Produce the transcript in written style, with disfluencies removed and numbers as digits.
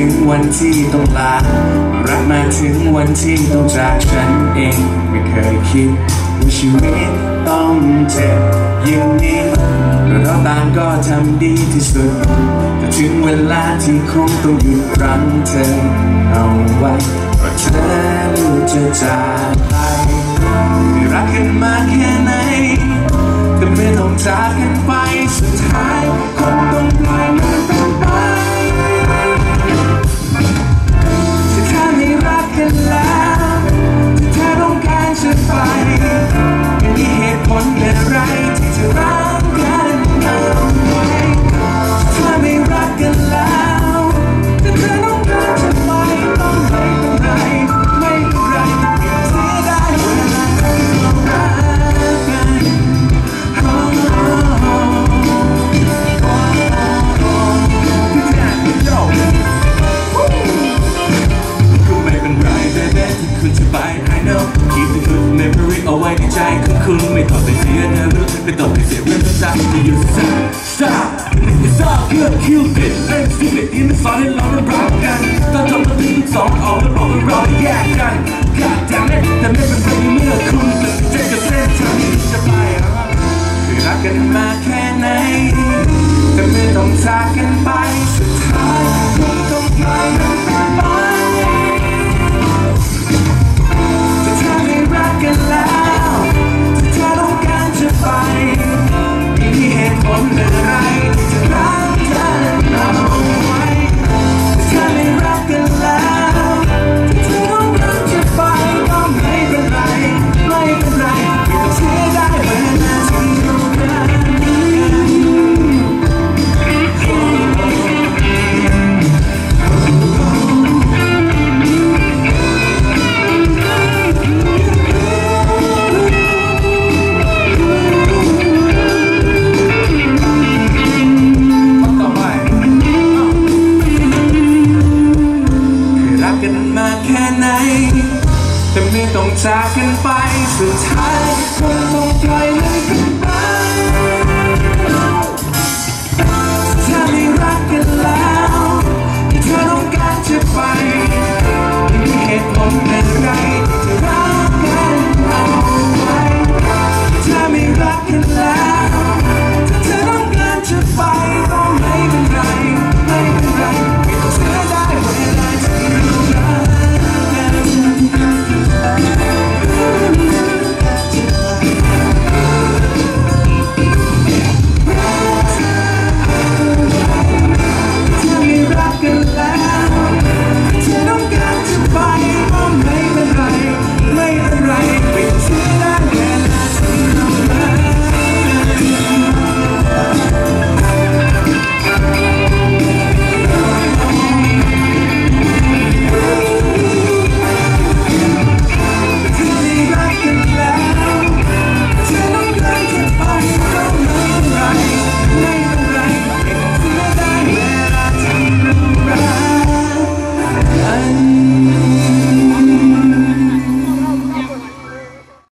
ถึงวันที่ต้องลารักมาถึงวันที่ต้องจากฉันเองไม่เคยคิดว่าชีวิตต้องเจ็บอย่างนี้เราต่างก็ทำดีที่สุดแต่ถึงเวลาที่คงต้องหยุดรั้งเธอเอาไว้เพราะเธอเลือกจะจากไปรักกันมาแค่ไหนแต่ไม่ต้องจากกันไปสุดท้ายคงต้องปล่อยมันเป็นไปถ้าเธอไม่รักกันแล้วถ้าเธอต้องการจะไปไม่มีเหตุผลอะไรที่จะรักกันเอาไว้ถ้าเธอไม่รักกันแล้วถ้าเธอต้องการจะไปต้องไม่เป็นไรไม่เป็นไรเก็บเสียได้เวลาที่ต้องรักกันเอาไว้ในใจของคุณไม่ต้องไปเสียเนื้อรู้ไม่ต้องไปเสียเรื่องต่างๆที่อยู่ซ่าซ่าซ่าเพื่อคิวปิดเล่นซิลิที่มันสอนให้เราได้รักกันตอนจบมาถึงสองออกแล้วบอกว่าเราได้แยกกันขาดจากนั้นแต่ไม่เป็นไรเมื่อคุณตัดสินใจกับเส้นทางที่จะไปคือรักกันมาแค่ไหนแต่ไม่ต้องจากกันไปสุดท้ายคงต้องปล่อยมันไปถ้าเธอไม่รักกันแล้วถ้าเธอต้องการจะไปไม่มีเหตุผลอะไรที่จะรักกันเอาไว้ถ้าเธอไม่รักกันแล้วถ้าเธอต้องการจะไปก็ไม่เป็นไรไม่เป็นไรไม่ต้องเสียดายเวลาที่อยู่กันมาแค่ไหนแต่ไม่ต้องจากกันไปสุดท้ายคงต้องปล่อยมัน